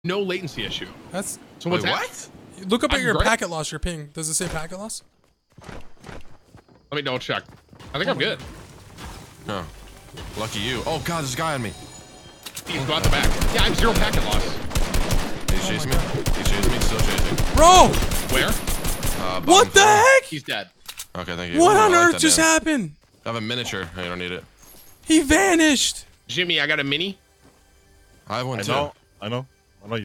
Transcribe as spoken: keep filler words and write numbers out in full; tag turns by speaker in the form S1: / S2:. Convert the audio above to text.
S1: no latency issue.
S2: That's
S1: So what's
S3: Wait,
S1: that?
S3: what?
S2: look up at
S1: I'm
S2: your
S1: great.
S2: packet loss, your ping. Does it say packet loss?
S1: Let me double check. I think I'm good.
S3: Oh, lucky you. Oh god, there's a guy on me.
S1: He's got the back. Yeah, I have zero packet loss.
S3: He's chasing me. He's chasing me. Still chasing.
S2: Bro,
S1: Where?
S3: Uh, bottom
S2: what the
S3: floor.
S2: heck?
S1: He's dead.
S3: Okay, thank you.
S2: What
S3: Ooh, I
S2: on
S3: like
S2: earth
S3: that
S2: just
S3: man.
S2: happened?
S3: I have a miniature. I don't need it.
S2: He vanished.
S1: Jimmy, I got a mini.
S3: I have one
S4: I
S3: too.
S4: know. I know.